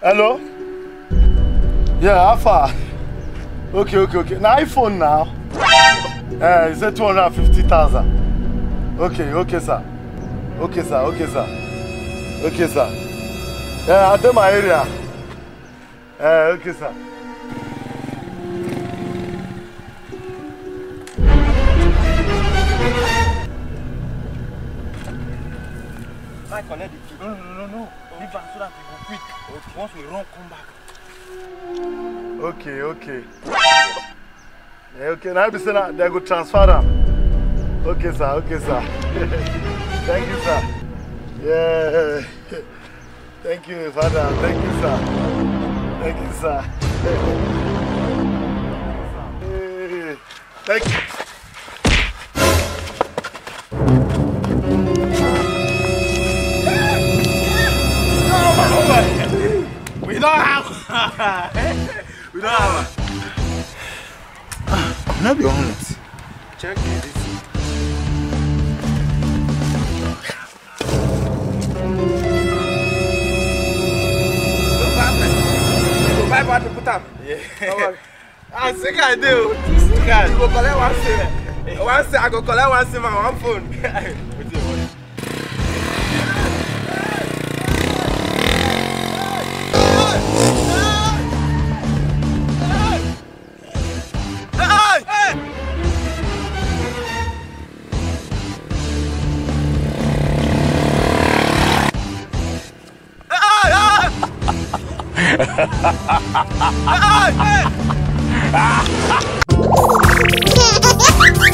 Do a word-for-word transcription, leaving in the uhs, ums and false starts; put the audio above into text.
Hello? Yeah, how far? Okay, okay, okay. Now iPhone now. Uh, you said two hundred fifty thousand. Okay, okay, sir. Okay, sir, okay, sir. Okay, sir. Yeah, I'm in my area. Uh, okay, sir. I connect the key. No, no, no, no. Leave am so that we go quick. Okay. Once we run, come back. Okay, okay. Yeah, okay, now be saying that they go transfer them. Okay, sir, okay, sir. Thank you, sir. Yeah. Thank you, Father. Thank you, sir. Thank you, sir. Thank you. We don't have. We don't have. Now be honest. Check this. Go buy what to put up. Yeah. I think I do. You go collect one sim. One sim. I go collect one sim and one phone. Ha ha ha!